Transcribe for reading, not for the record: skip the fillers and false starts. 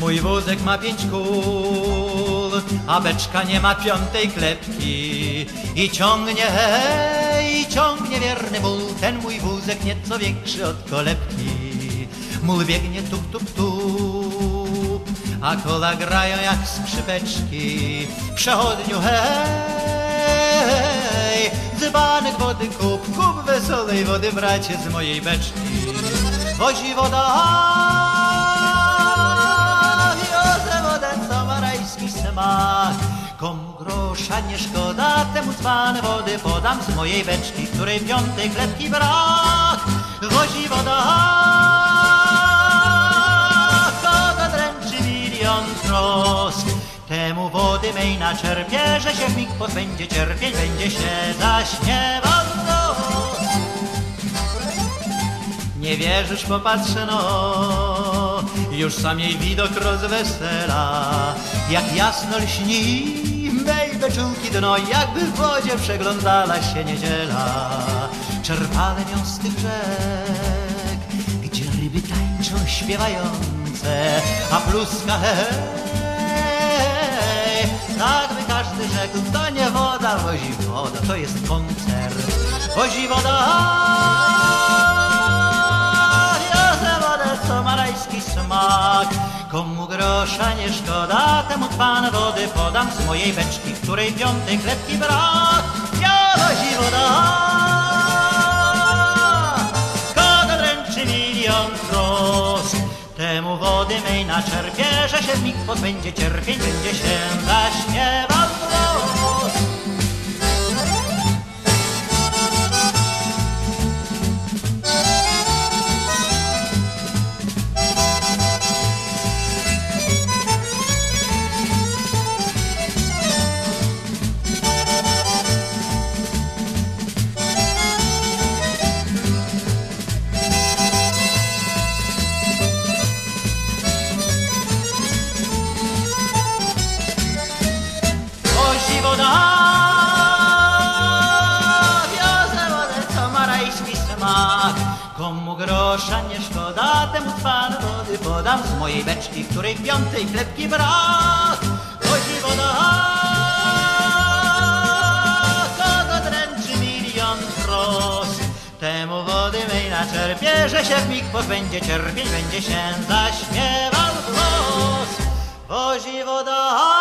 Mój wózek ma 5 kół, a beczka nie ma 5. klepki. I ciągnie wierny mól, ten mój wózek nieco większy od kolebki. Mól biegnie tup, tup, tup, a koła grają jak skrzypeczki. W przechodniu hej, dzbanek wody kup, kup wesołej wody, bracie, z mojej beczki. Wozi woda, wiozę wodę, co ma rajski smak. Komu grosza nie szkoda, temu dzban wody podam z mojej beczki, której 5. klepki brak. Wozi woda, kogo dręczy milion trosk. Temu wody mej naczerpie, że się w mig pozbędzie cierpień, będzie się zaśmiewał w nos. Nie wierzysz, popatrzę no, już sam jej widok rozwesela. Jak jasno lśni mej beczułki dno, jakby w wodzie przeglądała się niedziela. Czerpałem ją z tych rzek, gdzie ryby tańczą śpiewające, a pluska hej, tak by każdy rzekł, to nie woda, wozi woda, to jest koncert. Wozi woda, co ma rajski smak. Komu grosza nie szkoda, temu dzban wody podam z mojej beczki, której 5. klepki brak. Ja wozi woda, kogo dręczy milion trosk. Temu wody mej naczerpie, że się w mig pozbędzie cierpień, będzie się zaśmiewał w nos. Wiozę wodę, co ma rajski smak. Komu grosza nie szkoda, temu dzban wody podam z mojej beczki, której 5. klepki brak. Wozi woda, kogo dręczy milion trosk. Temu wody mej naczerpie, że się w mig pozbędzie cierpień, będzie się zaśmiewał w głos. Wozi woda.